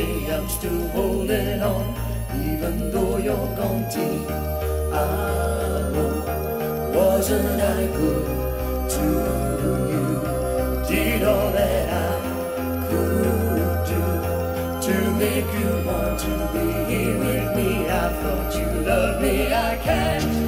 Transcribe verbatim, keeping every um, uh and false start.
say I'm still holding on, even though you're gone deep. I know, wasn't I good to you? Did all that I could do to make you want to be here with me. I thought you loved me, I can't